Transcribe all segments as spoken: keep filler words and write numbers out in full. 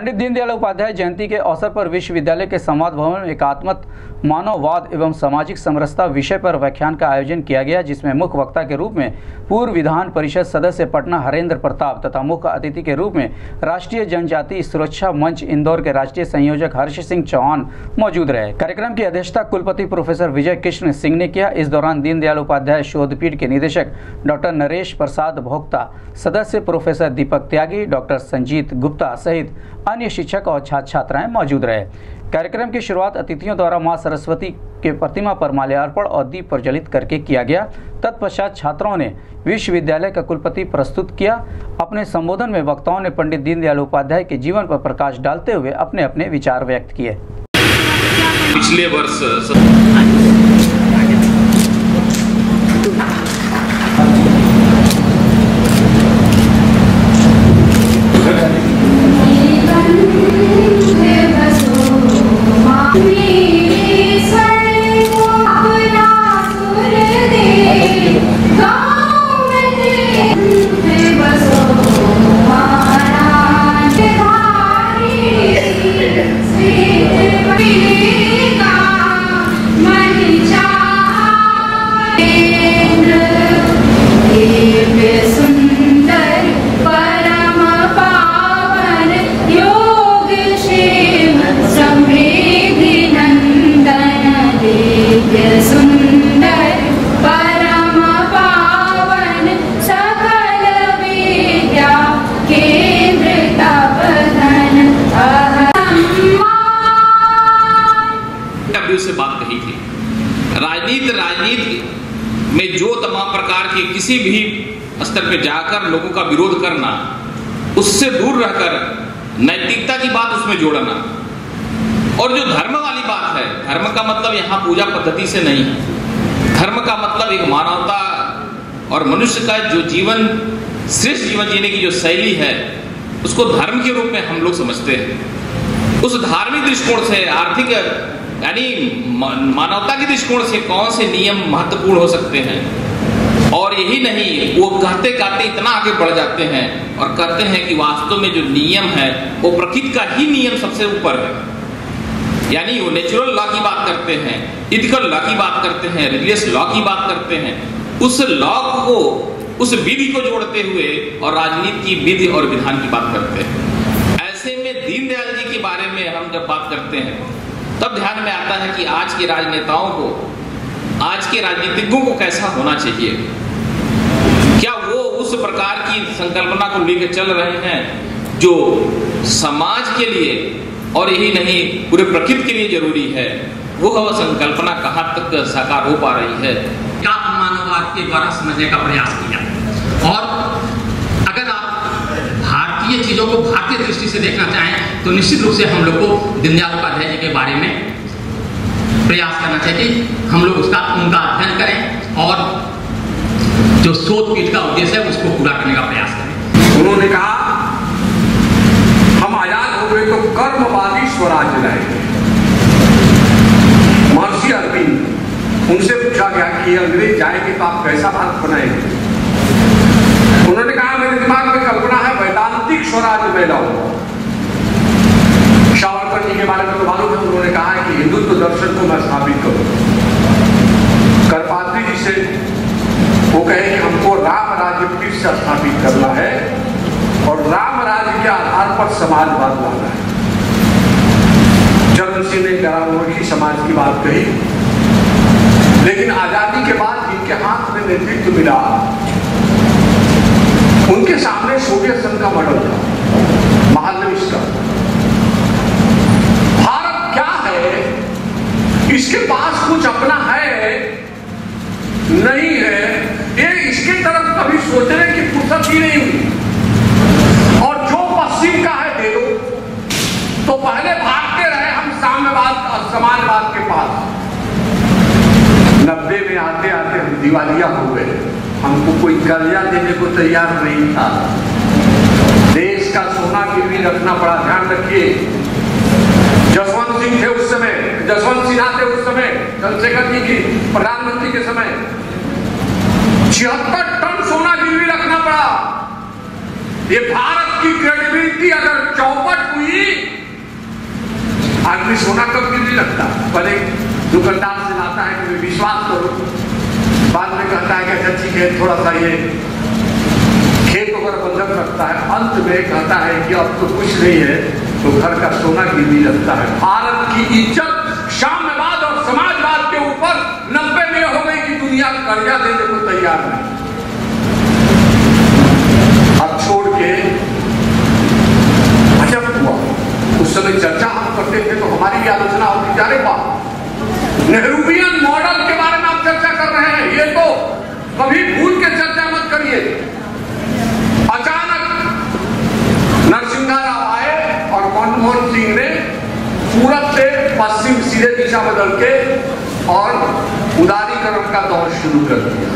पंडित दीनदयाल उपाध्याय जयंती के अवसर पर विश्वविद्यालय के संवाद भवन में एकात्मक मानववाद एवं सामाजिक समरसता विषय पर व्याख्यान का आयोजन किया गया, जिसमें मुख्य वक्ता के रूप में पूर्व विधान परिषद सदस्य पटना हरेंद्र प्रताप तथा मुख्य अतिथि के रूप में राष्ट्रीय जनजाति सुरक्षा मंच इंदौर के राष्ट्रीय संयोजक हर्ष सिंह चौहान मौजूद रहे। कार्यक्रम की अध्यक्षता कुलपति प्रोफेसर विजय कृष्ण सिंह ने किया। इस दौरान दीनदयाल उपाध्याय शोधपीठ के निदेशक डॉक्टर नरेश प्रसाद भोक्ता, सदस्य प्रोफेसर दीपक त्यागी, डॉक्टर संजीत गुप्ता सहित अन्य शिक्षक और छात्र छात्राएं मौजूद रहे। कार्यक्रम की शुरुआत अतिथियों द्वारा मां सरस्वती के प्रतिमा पर माल्यार्पण और दीप प्रज्वलित करके किया गया। तत्पश्चात छात्रों ने विश्वविद्यालय का कुलपति प्रस्तुत किया। अपने संबोधन में वक्ताओं ने पंडित दीनदयाल उपाध्याय के जीवन पर प्रकाश डालते हुए अपने अपने विचार व्यक्त किए। पिछले वर्ष से बात कही थी। राजनीति राजनीति में जो तमाम प्रकार के किसी भी स्तर पे जाकर लोगों का विरोध करना, उससे दूर रहकर नैतिकता की बात उसमें जोड़ना, और जो धर्म वाली बात है, धर्म का मतलब यहाँ पूजा पद्धति से नहीं है। धर्म का मतलब एक मानवता और मनुष्य का जो जीवन, श्रेष्ठ जीवन जीने की जो शैली है, उसको धर्म के रूप में हम लोग समझते हैं। उस धार्मिक दृष्टिकोण से, आर्थिक यानी मानवता के दृष्टिकोण से कौन से नियम महत्वपूर्ण हो सकते हैं। और यही नहीं, वो कहते कहते इतना आगे बढ़ जाते हैं और कहते हैं कि वास्तव में जो नियम है वो प्रकृति का ही नियम सबसे ऊपर है। यानी वो नेचुरल लॉ की बात करते हैं, इथिकल लॉ की बात करते हैं, रिलीजियस लॉ की बात करते हैं। उस लॉ को, उस विधि को जोड़ते हुए और राजनीति की विधि और विधान की बात करते हैं। ऐसे में दीनदयाल जी के बारे में हम जब बात करते हैं तब ध्यान में आता है कि आज के राजनेताओं को, आज के राजनीतिज्ञों को कैसा होना चाहिए। क्या वो उस प्रकार की संकल्पना को लेकर चल रहे हैं जो समाज के लिए और यही नहीं पूरे प्रकृति के लिए जरूरी है। वो संकल्पना कहाँ तक साकार हो पा रही है। क्या मानववाद के द्वारा समझने का प्रयास किया। और अगर आप भारतीय चीजों को भारतीय दृष्टि से देखना चाहें तो निश्चित रूप से हम लोग को दीनदयाल उपाध्याय जी के बारे में प्रयास करना चाहिए कि हम लोग उसका उनका अध्ययन करें और जो शोध पीठ का उद्देश्य है उसको पूरा करने का प्रयास करें। उन्होंने कहा हम आजाद हो गए तो कर्मवादी स्वराज लाएंगे। महर्षि अरविंद, उनसे पूछा गया कि अंग्रेज जाएंगे तो आप कैसा भारत बनाएंगे। उन्होंने कहा मेरे दिमाग में कल्पना है वैदांतिक स्वराज में लाऊंगा। सावरकर जी के बारे में तो मालूम है, उन्होंने कहा है कि हिंदुत्व दर्शन को मैं स्थापित करूं। करपात्री जी से वो कहे कि हमको राम राज्य फिर से स्थापित करना है और राम राज्य के आधार पर समाजवाद लाना है। चरण सिंह ने ग्रामोगी समाज की बात कही, लेकिन आजादी के बाद जिनके हाथ में नेतृत्व मिला उनके सामने सोवियत संघ का मॉडल था, महालनोबिस्क का। भारत क्या है, इसके पास कुछ अपना है नहीं है, ये इसके तरफ कभी सोचने की फुर्सत ही नहीं हुई। और जो पश्चिम का है दे दो, तो पहले भागते रहे हम साम्यवाद और समाजवाद के पास। नब्बे में आते आते हम दिवालिया हो गए, हमको कोई कर्जा देने को तैयार नहीं था। देश का सोना गिरवी रखना पड़ा। ध्यान रखिए, जसवंत सिंह थे उस समय, जसवंत सिन्हा थे उस समय, चंद्रशेखर जी की प्रधानमंत्री के समय छिहत्तर टन सोना गिरवी रखना पड़ा। ये भारत की क्रेडिबिलिटी अगर चौपट हुई ही आदमी सोना कब गिरवी रखता, पहले दुकानदार से लाता है कि विश्वास करो, बाद में कहता है कि अच्छा ठीक है थोड़ा सा ये खेत वगैरह बंधक रखता है, अंत में कहता है कि अब तो कुछ नहीं है तो घर का सोना गिरवी रखता है। भारत की इज्जत साम्यवाद और समाजवाद के ऊपर नब्बे में हो गई कि दुनिया कर्जा देने को तैयार नहीं। अब छोड़ के अजब हुआ, उस समय चर्चा हम करते थे तो हमारी भी आलोचना होती, जा रे वाह नेहरूवियन मॉडल के बारे में आप चर्चा कर रहे हैं, ये तो कभी भूल के चर्चा मत करिए। अचानक नरसिंहा राव आए और मनमोहन सिंह ने पूरब से पश्चिम सीधे दिशा बदल के और उदारीकरण का दौर शुरू कर दिया।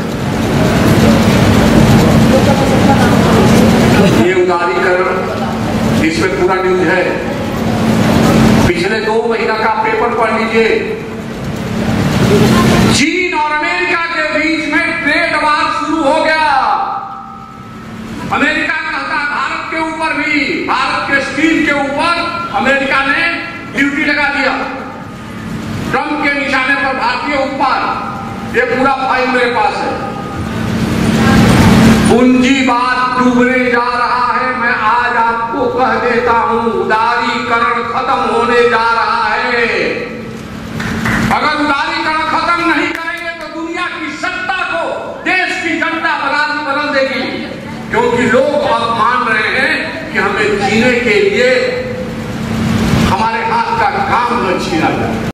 ये उदारीकरण, इसमें पूरा न्यूज है, पिछले दो महीना का पेपर पढ़ लीजिए। चीन और अमेरिका के बीच में ट्रेड वार शुरू हो गया। अमेरिका कहता है भारत के ऊपर भी, भारत के स्टील के ऊपर अमेरिका ने ड्यूटी लगा दिया। ट्रंप के निशाने पर भारतीय उत्पाद, ये पूरा फाइल मेरे पास है। पूंजीवाद डूबने जा रहा है, मैं आज आपको कह देता हूं, उदारीकरण खत्म होने जा रहा है। अगर उदारीकरण खत्म नहीं करेंगे तो दुनिया की सत्ता को देश की जनता बदल बदल देगी, क्योंकि लोग अब मान रहे हैं कि हमें जीने के लिए